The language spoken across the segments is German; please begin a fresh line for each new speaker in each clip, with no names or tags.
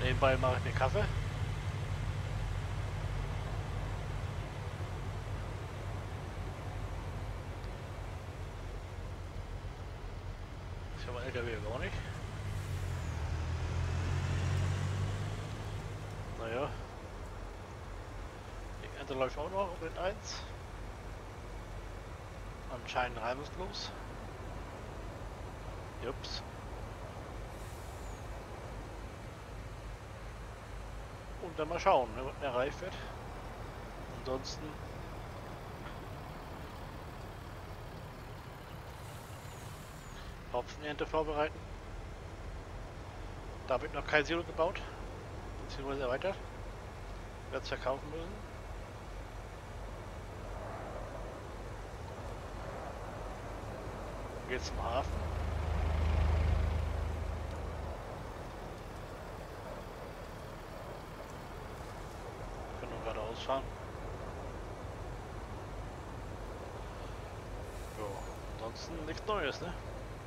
Nebenbei mache ich mir Kaffee. Ich habe LKW gar nicht. Naja. Die Ente läuft auch noch mit 1. Anscheinend reibungslos. Jups. Und dann mal schauen, ne, was erreicht wird. Ansonsten Hopfenernte vorbereiten. Da wird noch kein Silo gebaut, beziehungsweise erweitert. Wird es verkaufen müssen. Geht's zum Hafen. Können wir gerade ausfahren. Jo, ansonsten nichts Neues, ne?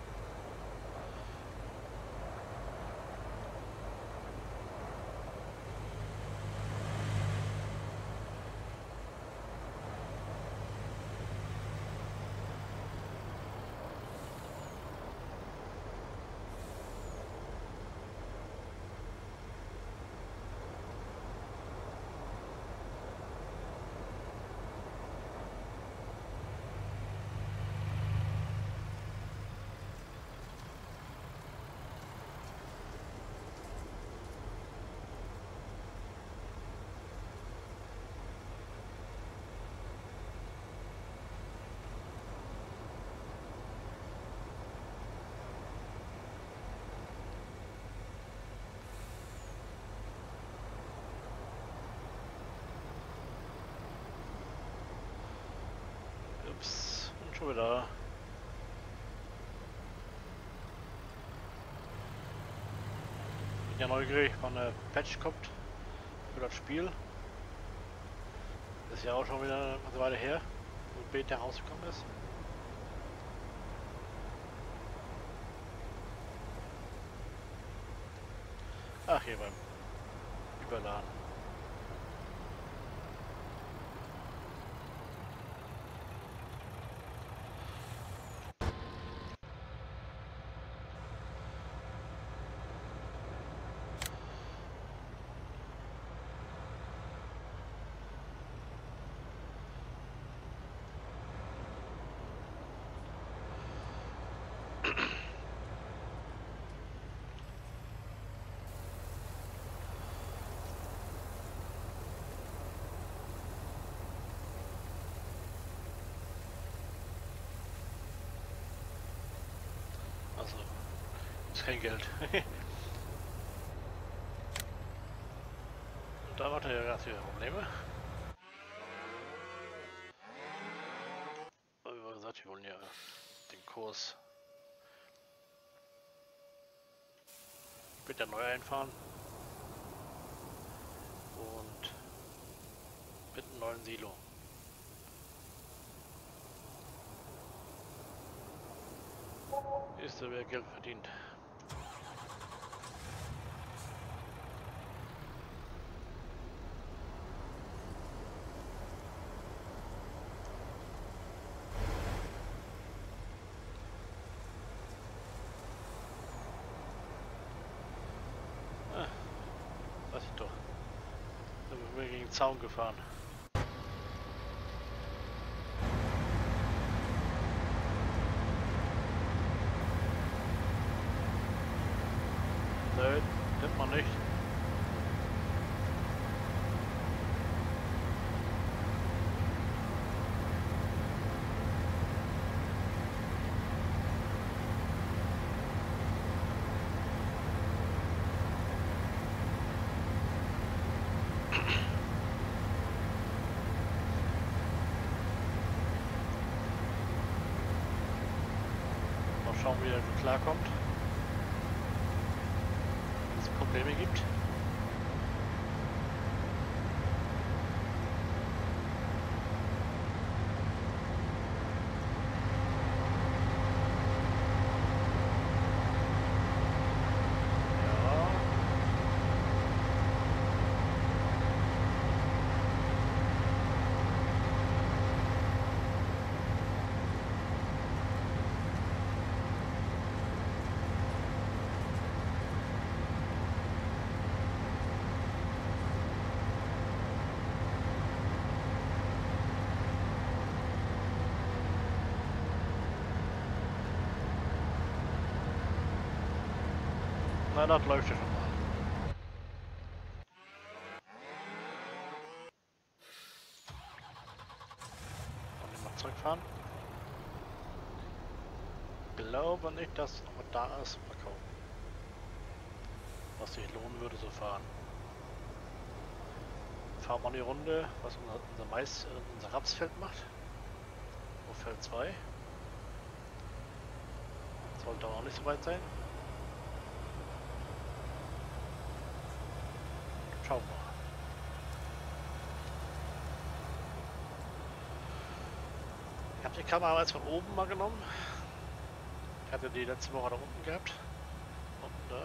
Ups, und schon wieder. Bin ja neugierig, wann der Patch kommt für das Spiel. Ist ja auch schon wieder eine Weile her, wo Beta rausgekommen ist. Ach, hier beim Überladen. Also, ist kein Geld. Und da hat er ja ganz viele Probleme. Aber wie gesagt, wir wollen ja den Kurs bitte neu einfahren. Und mit einem neuen Silo. Ist da wer Geld verdient. Ah, weiß ich doch. Da sind wir gegen den Zaun gefahren. Nein, nimmt man nicht. Mal schauen, wie er klarkommt. Wenn es Probleme gibt. Ja. Na, das läuft ja schon mal. Und immer zurückfahren. Glaube nicht, dass aber da ist verkaufen. Was sich lohnen würde zu fahren. Fahren wir die Runde, was unser Rapsfeld macht. Auf Feld 2. Sollte auch nicht so weit sein. Schauen wir. Ich habe die Kamera jetzt von oben mal genommen. Ich hatte die letzte Woche da unten gehabt. Unten da.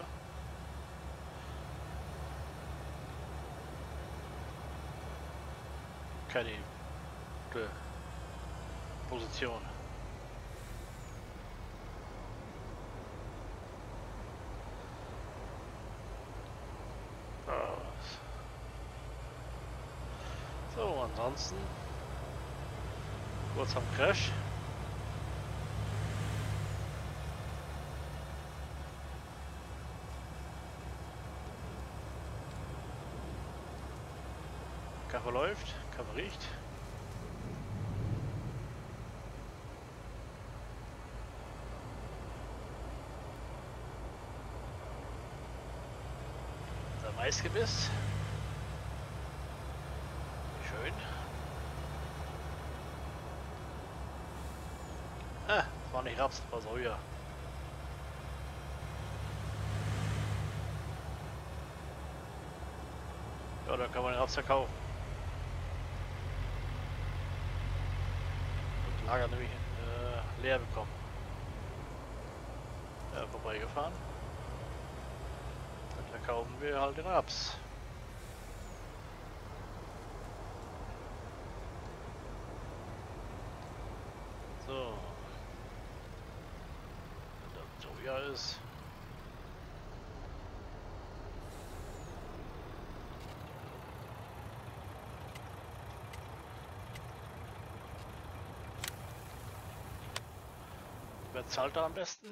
Keine gute Position. So, ansonsten kurz am Crash. Karre läuft, Karre riecht. Der Maisgebiss. Schön. Ah, das war nicht Raps, das war Soja. Ja, dann kann man den Raps verkaufen. Und Lager nämlich leer bekommen. Ja, vorbeigefahren. Dann verkaufen wir halt den Raps. So. Wenn das Soja ist. Wer zahlt da am besten?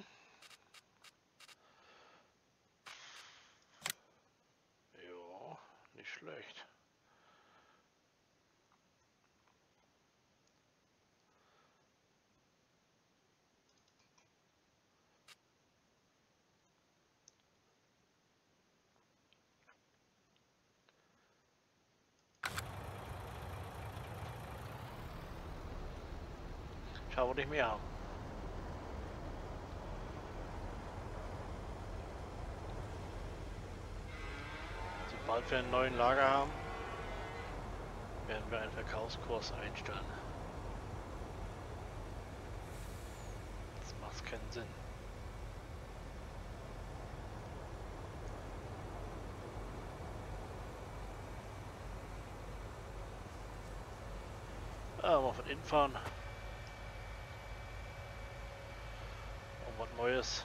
Jo, nicht schlecht. Schau, nicht mehr haben. Sobald wir einen neuen Lager haben, werden wir einen Verkaufskurs einstellen. Das macht keinen Sinn. Mal von innen fahren. Und was Neues.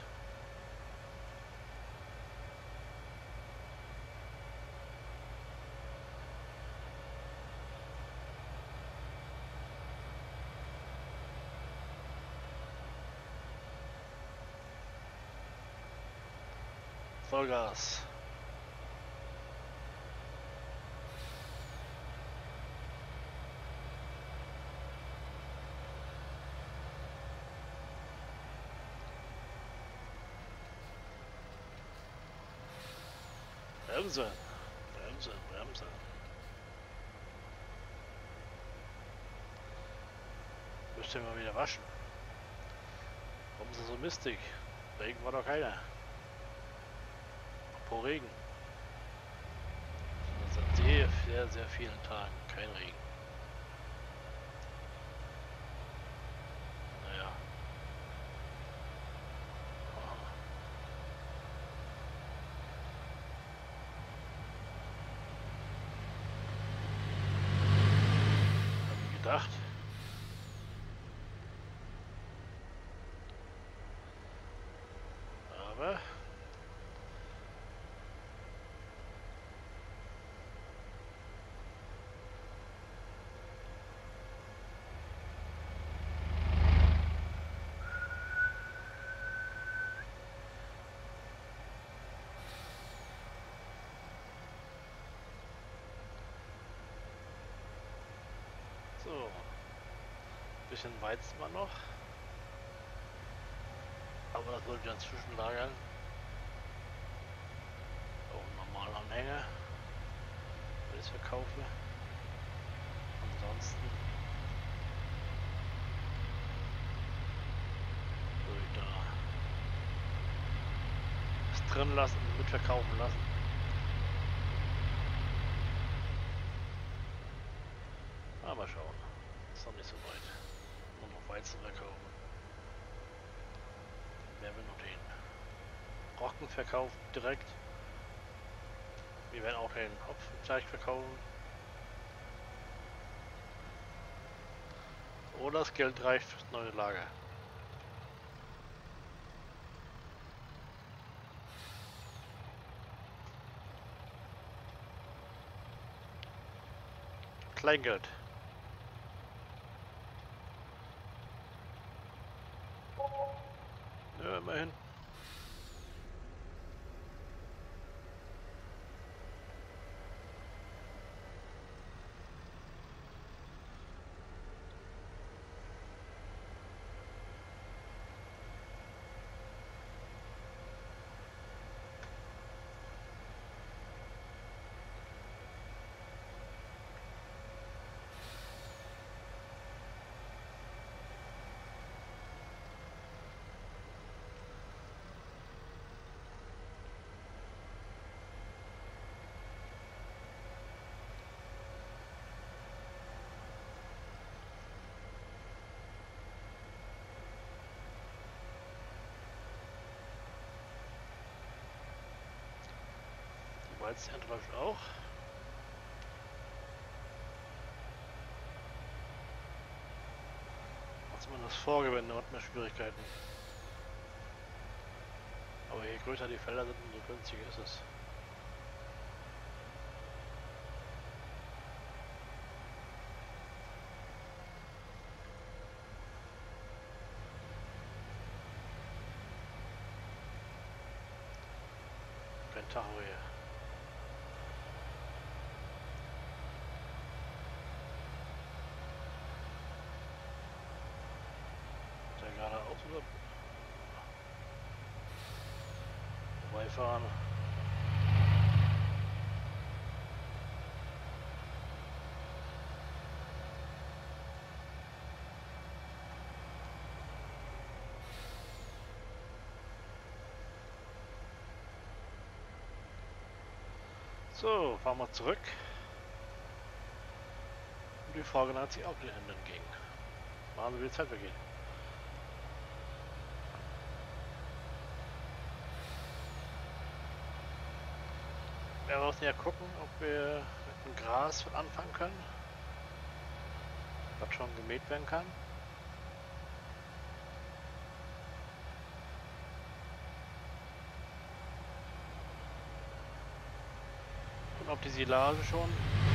Vollgas. Bremsen. Bremsen, Bremsen. Müsst ihr mal wieder waschen. Warum ist das so mistig? Regen war doch keiner. Apropos Regen. Seit sehr, sehr, sehr vielen Tagen kein Regen. Naja. Hab ich gedacht. Aber Bisschen Weizen war noch. Aber das wollte ich dann zwischenlagern. Auch ein normaler Anhänger, wenn ich es verkaufe. Ansonsten würde ich da es drin lassen und mitverkaufen lassen. Aber schauen. Ist noch nicht so weit. Nur noch Weizen verkaufen. Dann werden wir noch den Roggen verkaufen direkt. Wir werden auch den Hopfen gleich verkaufen. Oder das Geld reicht fürs neue Lager. Kleingeld. Ja, immerhin. Die Weizenernte läuft auch. Was man das Vorgewende hat mehr Schwierigkeiten. Aber je größer die Felder sind, umso günstiger ist es. Kein Tacho hier. Der geradeaus oder vorbeifahren. So, fahren wir zurück. Und die Frage hat sich auch den Ende entgegen. Machen wir, wie die Zeit vergeht. Wir müssen ja gucken, ob wir mit dem Gras anfangen können. Was schon gemäht werden kann. Und ob die Silage schon.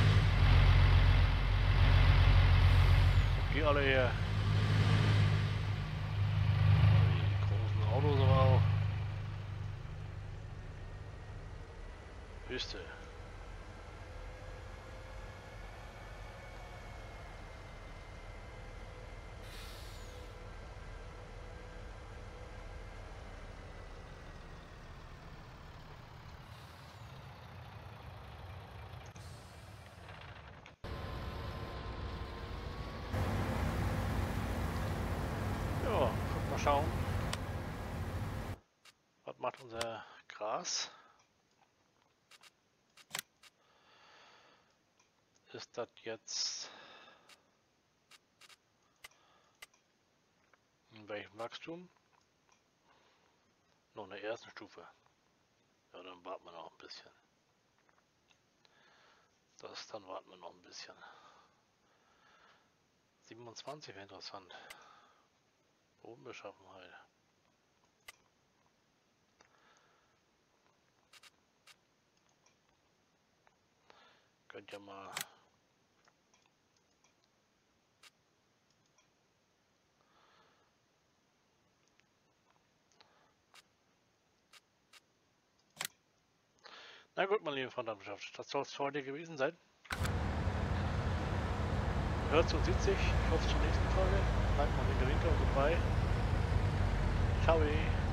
Ob die alle hier. Die großen Autos aber auch. Wüste. Ja, mal schauen. Was macht unser Gras? Ist das jetzt in welchem Wachstum? Noch in der ersten Stufe. Ja, dann warten wir noch ein bisschen. Dann warten wir noch ein bisschen. 27 wäre interessant. Bodenbeschaffenheit. Könnt ihr mal na gut, meine lieben Freunde, das soll es für heute gewesen sein. hört und sieht sich. Ich hoffe zur nächsten Folge. Bleibt mal in der Winter und dabei. Ciao.